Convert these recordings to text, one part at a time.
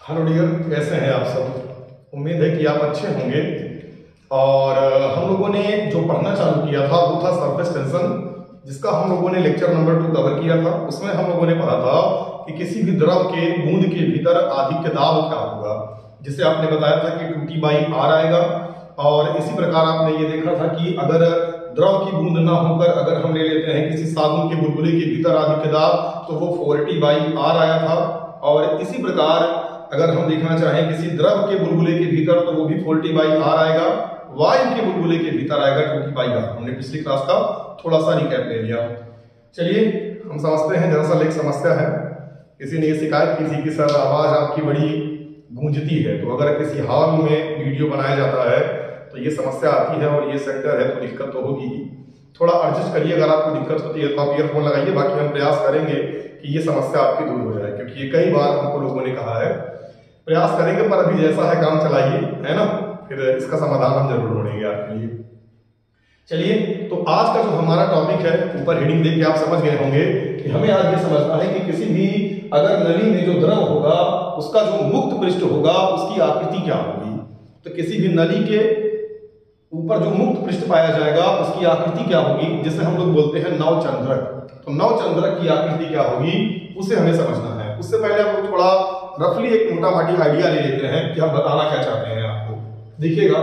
Hello dear, कैसे हैं आप सब। उम्मीद है कि आप अच्छे होंगे। और हम लोगों ने जो पढ़ना चालू किया था वो था सरफेस टेंशन, जिसका हम लोगों ने लेक्चर नंबर 2 कवर किया था। उसमें हम लोगों ने पढ़ा था कि किसी भी द्रव के बूंद के भीतर आधिक्य दाब क्या होगा, जिसे आपने बताया था कि 2T/R आएगा। और इसी प्रकार आपने ये देखा था कि अगर द्रव की बूंद ना होकर अगर हम ले लेते हैं किसी साबुन के बुलबुले के भीतर आधिक्य दाब, तो वो 4T/R आया था। और इसी प्रकार अगर हम देखना चाहें किसी द्रव के बुलबुले के भीतर, तो वो भी 4T/R आएगा। वायु के बुलबुले के भीतर आएगा 2T/R। हमने पिछली क्लास का थोड़ा सा रिकैप ले लिया। चलिए हम समझते हैं। दरअसल एक समस्या है, किसी ने ये शिकायत की थी कि सर आवाज आपकी बड़ी गूंजती है। तो अगर किसी हॉल में वीडियो बनाया जाता है तो ये समस्या आती है, और ये सेंटर है तो दिक्कत तो होगी ही। थोड़ा एडजस्ट करिए। अगर आपको दिक्कत होती है तो आप ईयरफोन लगाइए। बाकी हम प्रयास करेंगे कि ये समस्या आपकी दूर हो जाए, क्योंकि ये कई बार हमको लोगों ने कहा है। प्रयास करेंगे, पर अभी जैसा है काम चलाइए, है ना। फिर इसका समाधान हम जरूर ढूंढेंगे आपके लिए। चलिए, तो आज का जो हमारा टॉपिक है, ऊपर हेडिंग देख के आप समझ गए होंगे कि हमें आज ये समझना है कि किसी भी अगर नली में जो द्रव होगा उसका जो मुक्त पृष्ठ होगा उसकी आकृति क्या होगी। तो किसी भी नली के ऊपर जो मुक्त पृष्ठ पाया जाएगा उसकी आकृति क्या होगी, जिसे हम लोग बोलते हैं नवचंद्रक। तो नवचंद्रक की आकृति क्या होगी उसे हमें समझना है। उससे पहले हम लोग थोड़ा रफली एक मोटा माटी आइडिया ले लेते हैं कि हम बताना क्या चाहते हैं आपको। देखिएगा,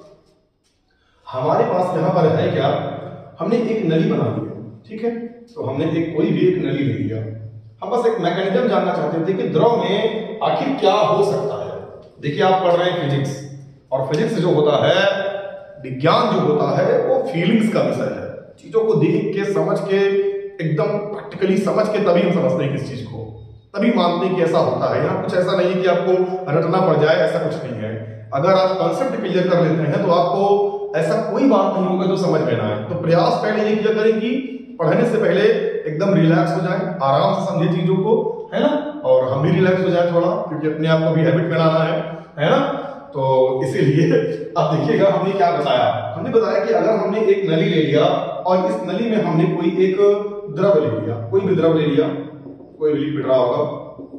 हमारे पास यहां पर है क्या, हमने एक नली बना ली, ठीक है। तो हमने कोई भी एक नली ले लिया। हम बस एक मैकेनिज्म जानना चाहते थे कि द्रव में आखिर क्या हो सकता है। देखिए, आप पढ़ रहे हैं फिजिक्स, और फिजिक्स जो होता है, विज्ञान जो होता है, वो फीलिंग्स का विषय है। चीजों को देख के समझ के एकदम प्रैक्टिकली समझ के तभी हम समझते हैं किस चीज को, तभी मानते हैं कि ऐसा होता है। यहाँ कुछ ऐसा नहीं है कि आपको रटना पड़ जाए, ऐसा कुछ नहीं है। अगर आप कॉन्सेप्ट क्लियर कर लेते हैं तो आपको ऐसा कोई बात नहीं होगा जो समझ में ना आए। तो प्रयास पहले ये किया करें कि पढ़ने से पहले एकदम रिलैक्स हो जाए, आराम से समझे चीजों को, है ना। और हम भी रिलैक्स हो जाए थोड़ा, क्योंकि अपने आप को भी हैबिट बनाना है ना। तो इसीलिए अब देखिएगा हमने क्या बताया। हमने बताया कि अगर हमने एक नली ले लिया और इस नली में हमने कोई एक द्रव ले लिया, कोई भी द्रव ले लिया, कोई भी लिक्विड रहा होगा।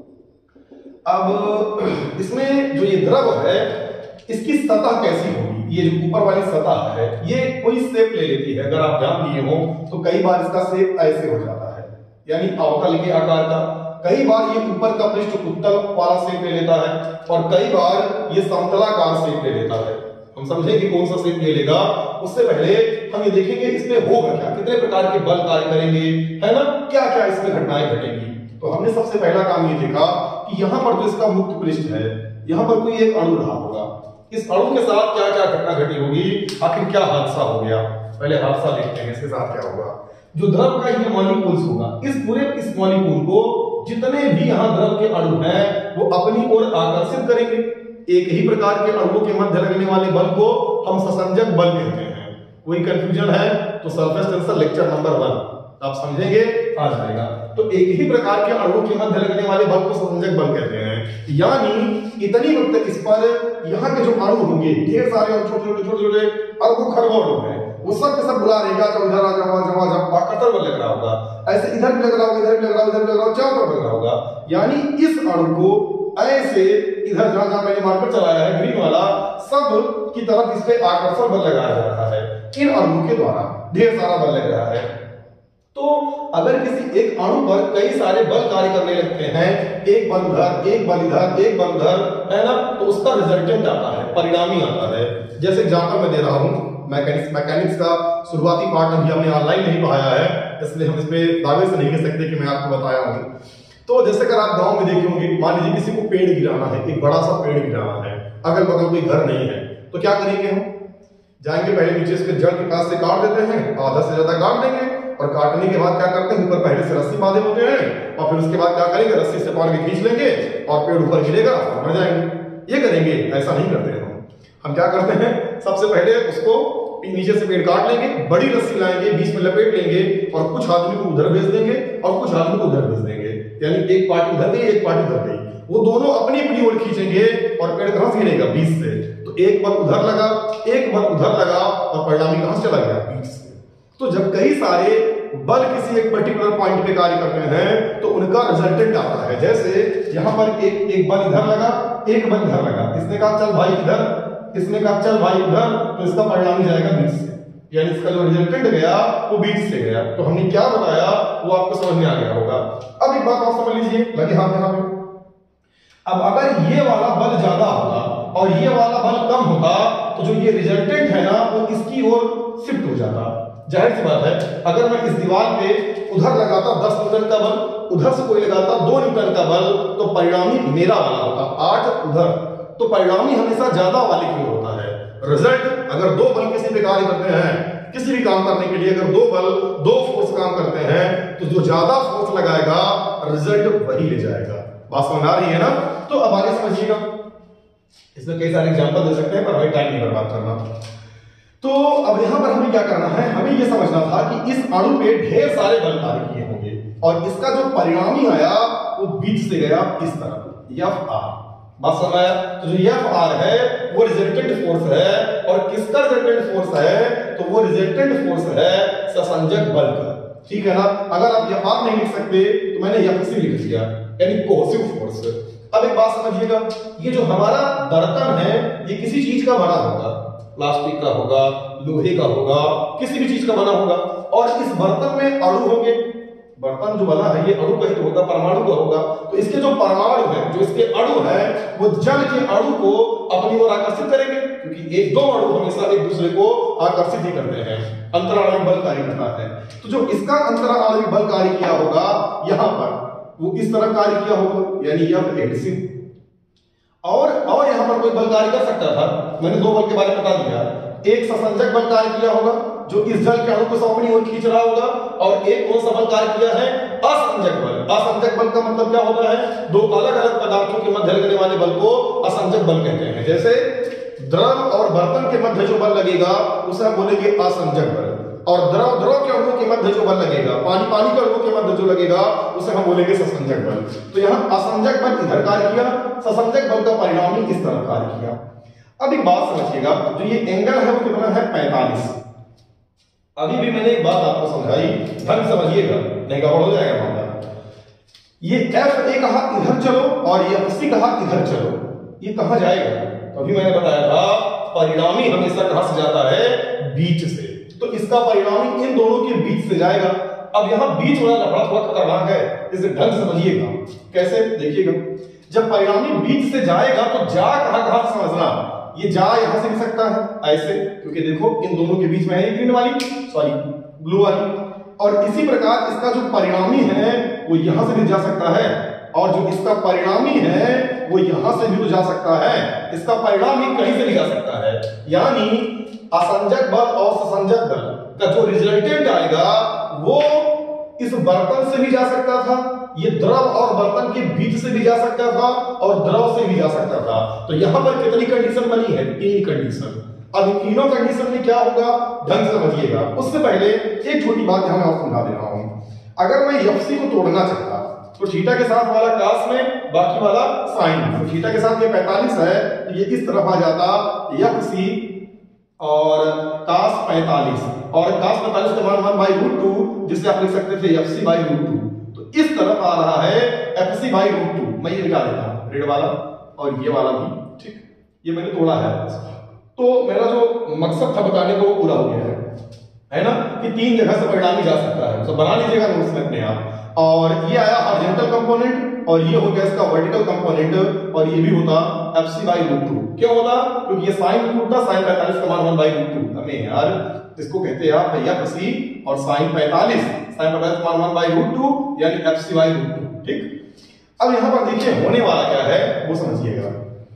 अब इसमें जो ये द्रव है इसकी सतह कैसी होगी, ये जो ऊपर वाली सतह है ये कोई शेप ले लेती है। अगर आप ध्यान दिए हो तो कई बार इसका शेप ऐसे हो जाता है, यानी अवतल के आकार का। कई बार ये ऊपर का पृष्ठ उत्तल वाला शेप ले लेता है, और कई बार ये समतलाकार शेप ले लेता है। हम समझेंगे कौन सा शेप ले लेगा। उससे पहले हम ये देखेंगे इसमें होगा क्या, कितने प्रकार के बल कार्य करेंगे, है ना, क्या क्या इसमें घटनाएं घटेंगी। तो हमने सबसे पहला काम ये देखा कि यहाँ पर जो इसका मुक्त पृष्ठ है, यहाँ पर कोई एक अणु रहा होगा। इस अणु के साथ क्या क्या घटना घटी होगी, आखिर क्या हादसा हो गया। पहले हादसा देखते हैं, इसके साथ क्या होगा। जो द्रव का ये मॉलिक्यूल्स होगा, इस मॉलिक्यूल को जितने भी यहाँ द्रव के अणु हैं वो अपनी ओर आकर्षित करेंगे। एक ही प्रकार के अणुओं के मध्य लगने वाले बल को हम ससंजक बल कहते हैं। कोई कंफ्यूजन है तो सरफेस टेंशन लेक्चर नंबर 1 आप समझेंगे, आ जाएगा। तो एक ही प्रकार के अणुओं के मध्य लगने वाले बल को ससंजक बल कहते हैं। यानी इतनी वक्त इस पर यहाँ के जो अणु होंगे, ढेर सारे और छोटे छोटे अरबों खरबों अणु हैं, वो सब के सब बुला रहे हैं, इधर आ जाओ, कतर बल लग रहा होगा। ऐसे इधर भी लग रहा होगा, इधर भी लग रहा होगा, इधर भी लग रहा होगा, चारों तरफ लग रहा होगा। यानी इस अणु को ऐसे इधर जहां मैंने मार्कर चलाया है ग्रीन वाला, सब की तरफ इस पे आकर्षण बल लगाया जा रहा है। इन अणुओं के द्वारा ढेर सारा बल लग रहा है। तो अगर किसी एक अणु पर कई सारे बल कार्य करने लगते हैं, एक बल उधर, एक बल इधर, एक बल उधर, है ना, तो उसका रिजल्टेंट आता है, परिणामी आता है। जैसे एग्जांपल मैं दे रहा हूं, मैकेनिक्स का शुरुआती पार्ट अभी हमने ऑनलाइन नहीं पढ़ाया है, इसलिए हम इसमें दावे से नहीं कह सकते कि मैं आपको बताया हूं। तो जैसे अगर आप गांव में देखे होंगे, मान लीजिए किसी को पेड़ गिराना है, एक बड़ा सा पेड़ गिराना है, अगल बगल कोई घर नहीं है, तो क्या करेंगे हम, जाएंगे पहले नीचे इसके जड़ के पास से काट देते हैं, आधा से ज्यादा काट देंगे, और काटने के बाद क्या करते हैं, ऊपर पहले से रस्सी बांधे होते हैं, और फिर उसके बाद क्या करेंगे, रस्सी से पकड़ के खींच लेंगे और पेड़ ऊपर गिरेगा, मर जाएंगे। ये करेंगे, ऐसा नहीं करते हैं हम क्या करते हैं, सबसे पहले उसको नीचे से पेड़ काट लेंगे, बड़ी रस्सी लाएंगे, बीच में लपेट लेंगे, और कुछ आदमी को उधर भेज देंगे और कुछ आदमी को उधर भेज देंगे। यानी एक पार्टी उधर गई, एक पार्टी उधर गई, वो दोनों अपनी अपनी ओर खींचेंगे और पेड़ कहां से गिरेगा, बीच से। तो एक बल उधर लगा, एक बल उधर लगा, और परिणामी कहां से चला गया, बीच से। तो जब कई सारे बल किसी एक पर्टिकुलर पॉइंट पे कार्य करते हैं तो उनका रिजल्टेंट आता है। जैसे यहां पर एक बल इधर लगा, एक बल इधर लगा, इसने कहा चल भाई इधर, इसने कहा चल भाई उधर, तो इसका परिणाम जाएगा बीच से, यानी इसका जो रिजल्टेंट गया वो बीच से गया। तो हमने क्या बताया वो आपको समझ में आ गया होगा। अब एक बात आप समझ लीजिए, लगे हाथ यहाँ पे। अब अगर ये वाला बल ज्यादा होगा और ये वाला बल कम होगा तो जो ये रिजल्टेंट है ना वो इसकी ओर शिफ्ट हो जाता। जाहिर सी बात है, अगर मैं इस दीवार पे उधर लगाता 10 न्यूटन का बल, उधर से कोई लगाता 2 न्यूटन का बल, तो परिणामी मेरा वाला होता 8 उधर, तो परिणामी हमेशा ज्यादा वाले की ओर होता है। रिजल्ट अगर दो बल किसी पे कार्य करते हैं, किसी भी काम करने के लिए अगर दो बल दो फोर्स काम करते हैं तो जो ज्यादा फोर्स लगाएगा रिजल्ट वही ले जाएगा। बात समझ आ रही है ना? तो अब आगे समझिएगा, इसमें कई सारे एग्जांपल दे सकते हैं पर हमें टाइम नहीं बर्बाद करना। तो अब यहां पर हमें क्या करना है, हमें यह समझना था कि इस अणु पे ढेर सारे बल कार्य किए होंगे और इसका जो परिणामी आया वो बीच से गया इस तरफ, एफ आर। बात समझ आया? तो जो एफ आर है वो रिजल्टेंट फोर्स है, और किसका रिजल्टेंट फोर्स है? तो वो रिजल्टेंट फोर्स है ससंजक बल का। ठीक है ना? अगर आप एफ आर नहीं लिख सकते तो मैंने एफ सी लिख दिया, यानी कोहेसिव फोर्स। अब एक बात समझिएगा, ये जो हमारा बर्तन है ये किसी चीज का बना होगा, प्लास्टिक का होगा, लोहे का होगा, किसी भी चीज का बना होगा, और इस बर्तन में अणु होंगे। बर्तन जो बना है ये अणु कहित होगा, परमाणु का होगा। तो इसके जो परमाणु है, जो इसके अणु है, वो जल के अणु को अपनी ओर आकर्षित करेंगे, क्योंकि एक दो अणु हमेशा एक दूसरे को आकर्षित ही करते हैं, अंतराणविक बल कार्य करता है। तो जो इसका अंतराणविक बल कार्य किया होगा यहां पर, वो इस तरह कार्य किया होगा, यानी यह एडसिव। और यहां पर कोई बल कार्य कर सकता था, मैंने दो बल के बारे में बता दिया। एक ससंजक बल कार्य किया होगा जो इस जल के अणु को अपनी ओर खींच रहा होगा, और एक कौन सा बल कार्य किया है? असंजक बल। असंजक बल का मतलब क्या होता है? दो अलग अलग पदार्थों के मध्य लगने वाले बल को असंजक बल कहते हैं। जैसे द्रव और बर्तन के मध्य जो बल लगेगा उसे हम बोलेंगे असंजक बल, और द्रव के अणुओं के मध्य जो बल लगेगा, पानी के अणुओं के मध्य जो लगेगा उसे हम बोलेंगे ससंजक बल। तो यहाँ असंजक बल इधर कार्य किया, ससंजक बल का परिणामी इस तरह कार्य किया। अब एक बात समझिएगा, जो ये एंगल है वो कितना है? 45। अभी भी मैंने एक बात आपको समझाई, ढंग समझिएगा नहीं गड़बड़ हो जाएगा मामला। ये एफ ए कहा इधर चलो और ये एफ सी कहा इधर चलो, ये कहां जाएगा? तो अभी मैंने बताया था परिणामी हमेशा कहां से जाता है? बीच से। तो इसका परिणामी इन दोनों के बीच से जाएगा। अब यहां बीच वाला लफड़ा थोड़ा खतरनाक है, इसे ढंग से समझिएगा। कैसे? देखिएगा, जब परिणामी बीच से जाएगा तो जा कहां से समझना, ये जा यहां से भी सकता है ऐसे, क्योंकि देखो इन दोनों के बीच में है ग्रीन वाली, सॉरी ब्लू वाली, और इसी प्रकार इसका जो परिणामी है वो यहां से भी जा सकता है, और जो इसका परिणामी है वो यहां से भी तो जा सकता है, इसका परिणामी कहीं से भी जा सकता है। यानी असंजक बल और ससंजक बल का जो रिजल्टेंट आएगा वो इस बर्तन से भी जा सकता था, ये द्रव और बर्तन के बीच से भी जा सकता था, और द्रव से भी जा सकता था। तो यहां पर कितनी कंडीशन बनी है? 3 कंडीशन। अब इन तीनों कंडीशन में क्या होगा ढंग से समझिएगा। उससे पहले एक छोटी बात यहां मैं आपको समझा दे रहा हूं। अगर मैं एफसी को तोड़ना चाहता तो थीटा के साथ वाला कास में, बाकी वाला साइन में। तो थीटा के साथ ये 45 है तो ये इस तरफ आ जाता एफसी और कास 45, और कास 45 का मान बाई √2, जिससे आप लिख सकते थे एफसी बाई √2। तो इस तरफ आ रहा है एफसी बाई √2। मैं ये लिखा देता हूं, रेड वाला और ये वाला भी, ठीक, ये मैंने तोड़ा है। तो मेरा जो मकसद था बताने को वो पूरा हो गया है ना, कि 3 जगह से परिणामी जा सकता है। तो बना लीजिएगा नोट्स में अपने आप। और ये आया हॉरिजॉन्टल कंपोनेंट, और ये हो गया इसका वर्टिकल कंपोनेंट, और ये भी होता एफसी बाई √2। क्यों होता? क्योंकि ये साइन टूटता, साइन 45 का मान 1 बाई √2। हमें यार इसको कहते हैं आप एफसी और साइन 45, साइन 45 का मान 1 बाई √2 यानी एफसी बाई √2। ठीक, अब यहां पर देखिए होने वाला क्या है वो समझिएगा।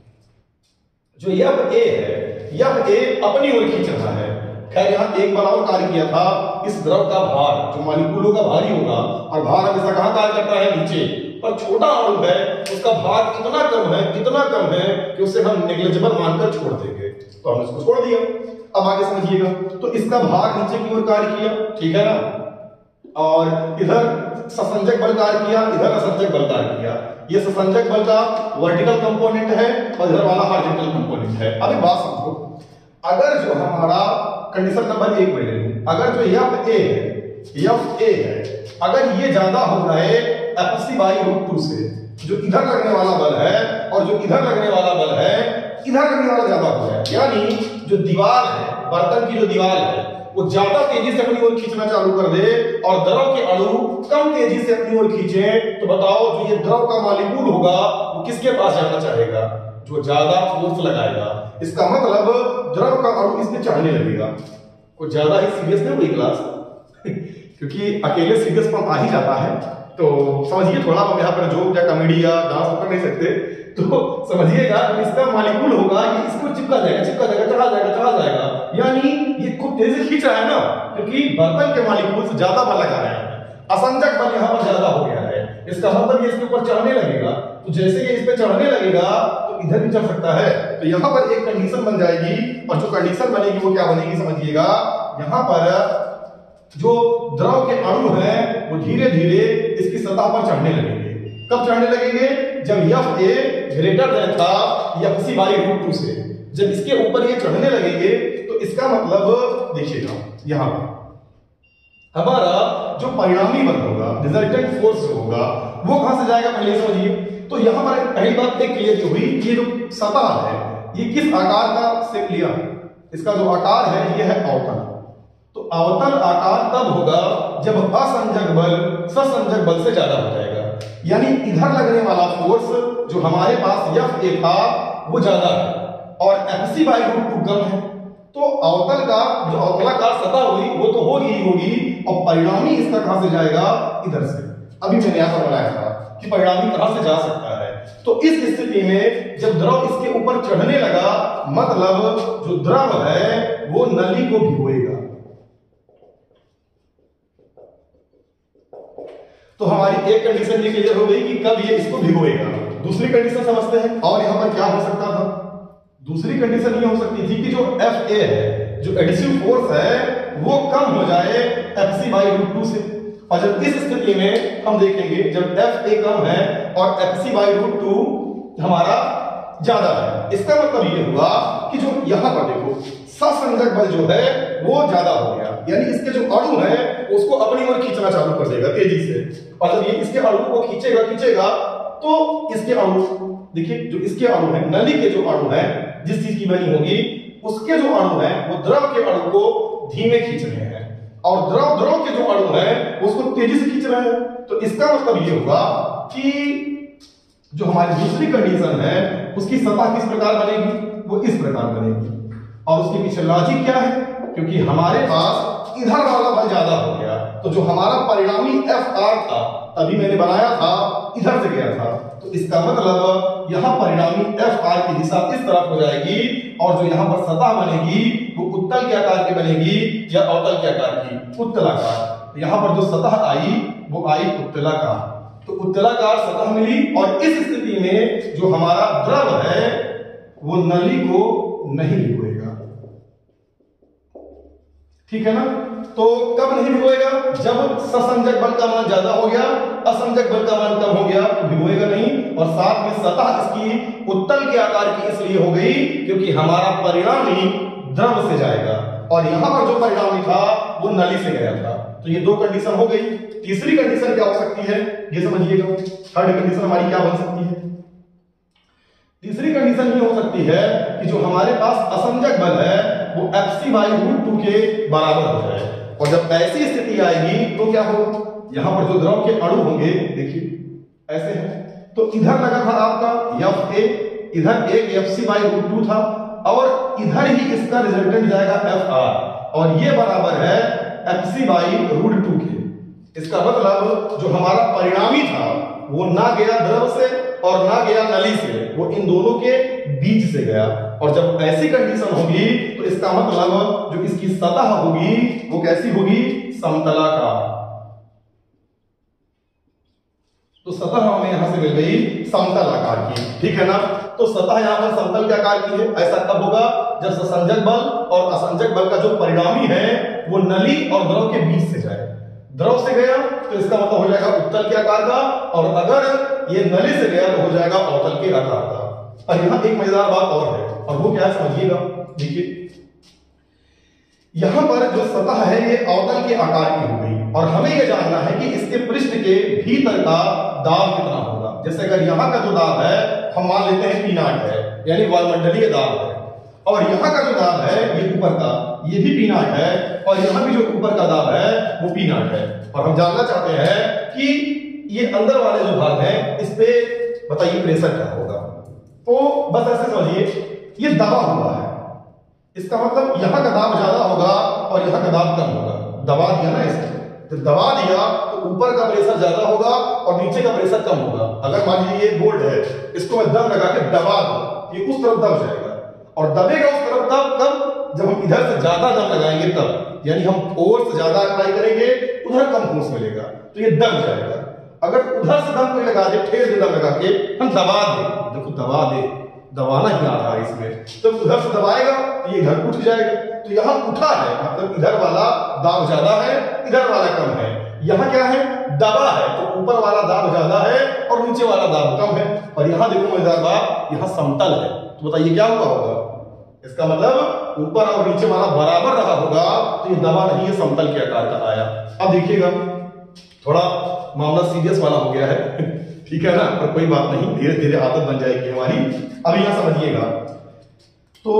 जो एफ ए है, एफ ए अपनी ओर खींच रहा है। खैर यहां एक बार और कार्य किया था, इस द्रव का भार जो मॉलिक्यूलों का भारी होगा, और भार हमेशा कहां कार्य करता है? नीचे। पर छोटा अणु है, उसका भार इतना कम है कि उसे हम नेग्लिजिबल मानकर छोड़ देंगे, तो हमने उसको छोड़ दिया। अब आगे समझिएगा, तो इसका भार नीचे की ओर कार्य किया, ठीक है ना, और इधर ससंजक बल कार्य किया, इधर असंजक बल कार्य किया। ये ससंजक बल का वर्टिकल कंपोनेंट है और इधर वाला हॉरिजॉन्टल कंपोनेंट है। अब एक बात समझो, अगर जो हमारा कंडीशन नंबर 1 में ले लूं, अगर जो एफ ए है, अगर ये ज्यादा हो जाए एफसी बाई √2 से, जो इधर लगने वाला बल है और जो इधर लगने वाला बल है, इधर लगने वाला ज्यादा हो जाए, यानी जो दीवार है, बर्तन की जो दीवार है वो ज्यादा तेजी से अपनी ओर खींचना चालू कर दे और द्रव के अणु कम तेजी से अपनी ओर खींचे, तो बताओ जो ये द्रव का मॉलिक्यूल होगा वो किसके पास जाना चाहेगा? जो ज्यादा फोर्स लगाएगा। इसका मतलब द्रव का अणु इस पे चढ़ने लगेगा। कुछ ज्यादा ही सीरियस नहीं हुई क्लास क्योंकि अकेले सीरियस फॉर्म आ ही जाता है, तो समझिए थोड़ा। हम यहाँ पर जोक या कॉमेडी या डांस कर नहीं सकते, तो समझिएगा इसका मॉलिक्यूल होगा, ये इसको चिपका जाएगा, चढ़ा जाएगा, यानी ये खूब तेजी से खींच रहा है ना, क्योंकि बर्तन के मॉलिक्यूल से ज्यादा बल लगा रहे हैं। असंजक बल यहाँ पर ज्यादा हो गया है, इसका मतलब ये इसके ऊपर चढ़ने लगेगा। तो जैसे ये इस पे चढ़ने लगेगा तो इधर भी चढ़ सकता है। तो यहाँ पर एक कंडीशन बन जाएगी, और जो कंडीशन बनेगी वो क्या बनेगी समझिएगा। यहाँ पर जो द्रव के अणु हैं वो धीरे धीरे इसकी सतह पर चढ़ने लगेंगे। कब चढ़ने लगेंगे? जब Fa ग्रेटर देन था Fc/√2 से। जब इसके ऊपर ये चढ़ने लगेंगे तो इसका मतलब देखिएगा, यहाँ पर हमारा जो परिणामी बल होगा, रिजल्टेंट फोर्स जो होगा, वो कहां से जाएगा पहले समझिए। तो यहाँ पर पहली बात एक क्लियर हुई, ये जो सतह है ये किस आकार का शेप लिया? इसका जो आकार है ये है अवतल। तो अवतल आकार तब होगा जब असंजक बल ससंजक बल से ज्यादा हो जाएगा, यानी इधर लगने वाला फोर्स जो हमारे पास Fa था वो ज्यादा है और Fc/√2 कम है। तो अवतल का जो अवतलाकार सतह हुई वो तो होगी ही होगी, और परिणामी इसका कहां से जाएगा? इधर से। अभी मैंने ऐसा बनाया था कि परिणामी कहां से जा सकता है। तो इस स्थिति में जब द्रव इसके ऊपर चढ़ने लगा, मतलब जो द्रव है वो नली को भिगोएगा। तो हमारी एक कंडीशन ये क्लियर हो गई कि कब ये इसको भिगोएगा। दूसरी कंडीशन समझते हैं, और यहां पर क्या हो सकता था? दूसरी कंडीशन ये हो सकती थी कि जो Fa है, जो एडिसिव फोर्स है, वो कम हो जाए Fc/√2 से। और जब इस स्थिति में हम देखेंगे जब Fa कम है और Fc/√2 हमारा ज्यादा है, इसका मतलब ये हुआ कि जो यहां पर देखो ससंजक बल जो है वो ज्यादा हो गया, यानी इसके जो अणु है उसको अपनी ओर खींचना चालू कर देगा तेजी से। और जब ये इसके अणु को खींचेगा तो इसके अणु देखिए, जो इसके अणु है, नली के जो अणु है, जिस चीज की बनी होगी उसके जो अणु है वो द्रव के अणु को धीमे खींच रहे हैं, और द्रव के जो अणु है उसको तेजी से खींच रहे हैं। तो इसका मतलब ये होगा कि जो हमारी दूसरी कंडीशन है उसकी सतह किस प्रकार बनेगी? वो इस प्रकार बनेगी। और उसके पीछे लॉजिक क्या है? क्योंकि हमारे पास इधर वाला बल ज्यादा हो गया, तो जो हमारा परिणामी Fr था तभी मैंने बनाया था इधर से गया था, तो इसका मतलब यहां परिणामी Fr की दिशा इस तरफ हो जाएगी, और जो यहां पर सतह बनेगी वो उत्तल के आकार की बनेगी या अवतल के आकार की? उत्तलाकार। तो यहां पर जो सतह आई वो आई उत्तलाकार। तो उत्तलाकार सतह मिली, और इस स्थिति में जो हमारा द्रव है वो नली को नहीं भिगोएगा। ठीक है ना? तो कब नहीं भिगोएगा? जब ससंजक बल का मान ज्यादा हो गया, असंजक बल का मान कम हो गया तो भिगोएगा नहीं। और साथ में सतह इसकी उत्तल के आकार की इसलिए हो गई क्योंकि हमारा परिणामी द्रव से जाएगा, और यहां पर जो परिणामी था वो नली से गया था। तो ये दो कंडीशन हो गई। तीसरी कंडीशन क्या हो सकती है ये समझिएगा। थर्ड कंडीशन हमारी क्या बन सकती है? तीसरी कंडीशन ये हो सकती है कि जो हमारे पास असंजक बल है वो Fc/√2 के बराबर हो जाए, और जब ऐसी स्थिति आएगी तो क्या हो? यहां पर जो द्रव के अणु होंगे देखिए ऐसे हैं, तो इधर लगा था आपका Fa, इधर एक Fc/√2 था, और इधर ही इसका रिजल्टेंट जाएगा Fr, और ये बराबर है Fc/√2 के। इसका मतलब जो हमारा परिणामी था वो ना गया द्रव से और ना गया नली से, वो इन दोनों के बीच से गया। और जब ऐसी कंडीशन होगी तो इसका मतलब जो इसकी सतह होगी वो कैसी होगी? समतलाकार। तो सतह हमें यहां से मिल गई समतल आकार की। ठीक है ना? तो सतह यहां पर समतल के आकार की है। ऐसा कब होगा? जब ससंजक बल और असंजक बल का जो परिणामी है वो नली और द्रव के बीच से जाए। द्रव से गया तो इसका मतलब हो जाएगा उत्तल के आकार का, और अगर ये नली से गया तो हो जाएगा अवतल के आकार का। और यहां एक मजेदार बात और है, और वो क्या है समझिएगा। देखिए यहां पर जो सतह है ये अवतल के आकार की हो गई, और हमें यह जानना है कि इसके पृष्ठ के भीतर का दाब कितना होगा। जैसे अगर यहाँ का जो दाब है हम मान लेते हैं P0 है, यानी वायुमंडलीय दाब है, और यहाँ का जो दाब है ये ऊपर का, ये भी P0 है, और यहाँ भी जो ऊपर का दाब है वो P0 है। और हम जानना चाहते हैं कि ये अंदर वाले जो भाग हैं इस पे बताइए प्रेशर क्या होगा। तो बस ऐसे समझिए ये दबा हुआ है, इसका मतलब यहाँ का दाब ज्यादा होगा और यहाँ का दाब कम होगा। दबा दिया ना इसको, तो दबा दिया तो ऊपर का प्रेशर ज्यादा होगा और नीचे का प्रेशर कम होगा। अगर मान लीजिए ये बोल्ट है, इसको मैं दम लगा के दबा दूं, ये उस तरफ दब जाएगा और दबेगा उस तरफ तब जब हम इधर से ज्यादा दम लगाएंगे तब, यानी हम ओवर से ज्यादा अप्लाई करेंगे उधर कम फोर्स मिलेगा तो ये दब जाएगा। अगर उधर से दम कोई लगा दे, ठेर दे दम लगा के हम दबा दे, देखो दबा दे, दबाना ही आ रहा है इसमें, तो उधर से दबाएगा तो ये इधर उठ जाएगा। तो यहाँ उठा है मतलब इधर वाला दाब ज्यादा है, इधर वाला कम है। यहाँ क्या है, दबा है तो ऊपर वाला दाब ज्यादा है और नीचे वाला दाब कम है। और यहाँ देखो मजेदार बात, यहाँ समतल है, तो बताइए क्या हुआ होगा, इसका मतलब ऊपर और नीचे वाला बराबर रहा होगा तो ये दबा नहीं, ये समतल के आकार का आया। अब देखिएगा थोड़ा मामला सीरियस वाला हो गया है ठीक है ना, पर कोई बात नहीं, धीरे धीरे आदत बन जाएगी हमारी। अब यहाँ समझिएगा, तो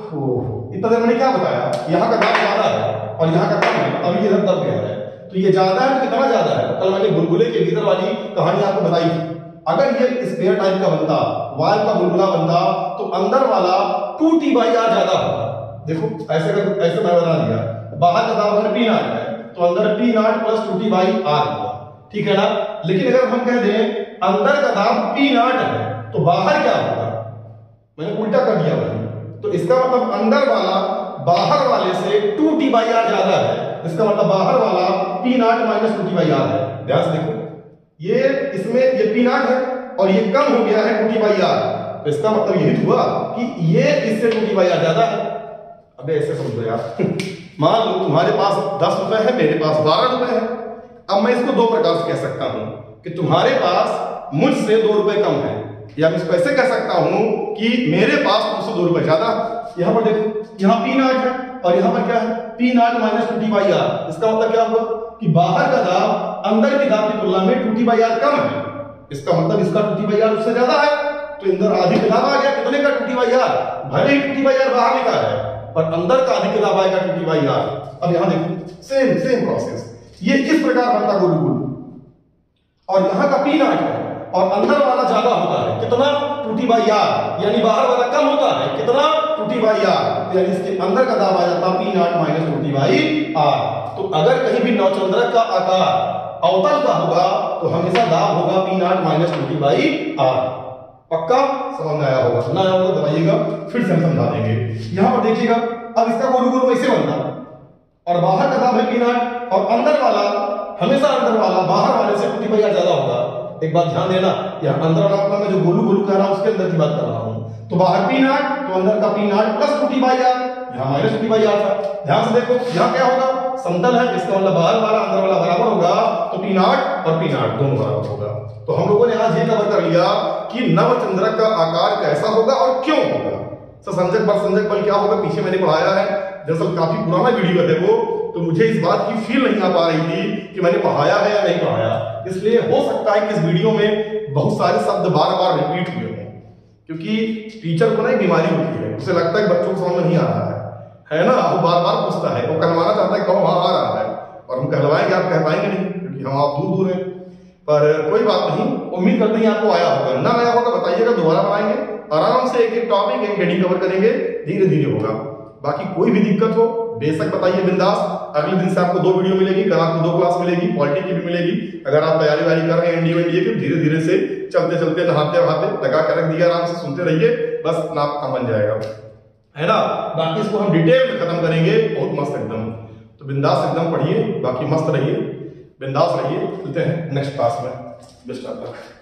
इतना देर मैंने क्या बताया, यहाँ का दाब ज्यादा है और यहाँ का कम है, अभी इधर दब गया है, तो ये ज्यादा है तो कितना ज्यादा है। कल मैंने बुलबुले के भीतर वाली कहानी आपको बताई थी, अगर ये स्पेयर टाइप का बनता, वाल्व का बुलबुला बनता, तो अंदर वाला 2T/R ज्यादा होगा। देखो ऐसे मैं बना दिया, बाहर का दाब है P0 है तो अंदर P0 प्लस 2T/R होगा, ठीक है ना। लेकिन अगर हम कह दें अंदर का दाब P0 है तो बाहर क्या होगा, मैंने उल्टा कर दिया भाई, तो इसका मतलब अंदर वाला बाहर वाले से 2T/R ज्यादा है, इसका मतलब बाहर वाला P0 माइनस 2T/R है। ध्यान से देखो, ये इसमें ये P0 है और ये कम हो गया है 2T/R, तो इसका मतलब यही हुआ कि ये इससे 2T/R ज्यादा है। अबे ऐसे समझो यार मान लो तुम्हारे पास 10 रुपए है, मेरे पास 12 रुपए है। अब मैं इसको दो प्रकार से कह सकता हूं कि तुम्हारे पास मुझसे 2 रुपए कम है, या मैं इसको ऐसे कह सकता हूं कि मेरे पास मुझसे 2 रुपए ज्यादा। यहां पर देखो, यहां P0 है और यहां पर क्या है P0 माइनस 2T/R, इसका मतलब क्या हुआ कि बाहर का दाब अंदर के दाब की तुलना में 2T/R कम है, इसका मतलब इसका 2T/R उससे ज्यादा है, तो अंदर आधी का दाब आ गया। कितने का 2T/R, भले ही 2T/R बाहर लिखा है पर अंदर का आधी का दाब आएगा 2T/R। अब यहां देखो सेम प्रोसेस, ये इस प्रकार बनता गोलू, और यहाँ का P0 है और अंदर वाला ज्यादा होता है, कितना 2T/R, यानी बाहर वाला कम होता है, कितना 2T/R, यानी इसके अंदर का दाब आ जाता P0 माइनस 2T/R। तो अगर कहीं भी नवचंद्रक का आकार अवतल का होगा तो हमेशा दाब होगा P0 माइनस 2T/R। पक्का समझ में आया होगा, ना आया होगा दबाइएगा, फिर से हम समझा देंगे। यहां पर देखिएगा, अब इसका गोलू ऐसे बनता और बाहर का दाब है P0 और अंदर वाला हमेशा अंदर वाला बाहर वाले से 2T/R ज्यादा होगा। एक बात ध्यान देना, यहां अंदर वाला मतलब मैं जो गोलू कह रहा हूं उसके अंदर की बात कर रहा हूं, तो बाहर P0 तो अंदर का P0 प्लस 2T/R, यहां माइनस 2T/R था। ध्यान से देखो यहां क्या होगा, समतल है, इसका मतलब बाहर वाला अंदर वाला बराबर होगा, तो P0 और P0 दोनों बराबर होगा। तो हम लोगों ने आज ये कवर कर लिया कि नवचंद्रक का आकार कैसा होगा और क्यों होगा। ससंजक बल संजक बल क्या होगा पीछे मैंने पढ़ाया है, दरअसल काफी पुराना वीडियो है वो, तो मुझे इस बात की फील नहीं आ पा रही थी कि मैंने पढ़ाया है या नहीं पढ़ाया, इसलिए हो सकता है कि इस वीडियो में बहुत सारे शब्द बार बार रिपीट हुए हों, क्योंकि टीचर को ना एक बीमारी होती है, उसे लगता है कि बच्चों को समझ में नहीं आ रहा है ना, वो बार बार पूछता है, वो करवाना चाहता है कहो हाँ आ रहा है, और हम कहलवाएंगे आप कह पाएंगे नहीं क्योंकि हम आप दूर दूर हैं। पर कोई बात नहीं, उम्मीद करते हैं आपको आया होगा, ना आया होगा बताइएगा, दोबारा बनाएंगे आराम से, एक एक टॉपिक एक हेडिंग कवर करेंगे, धीरे धीरे होगा। बाकी कोई भी दिक्कत हो बेशक बताइए बिंदास, अगले दिन से आपको 2 वीडियो मिलेगी, कल आपको 2 क्लास मिलेगी, पॉलिटी की भी मिलेगी। अगर आप तैयारी वारी कर रहे हैं एनडीए की, धीरे धीरे से चलते चलते नहाते वहाते लगा कर रख दिया, आराम से सुनते रहिए, बस नाप काम बन जाएगा, है ना। बाकी इसको हम डिटेल में खत्म करेंगे बहुत मस्त एकदम, तो बिंदास एकदम पढ़िए, बाकी मस्त रहिए, बिंदास रहिए, मिलते हैं नेक्स्ट क्लास में, बेस्ट ऑफ लक।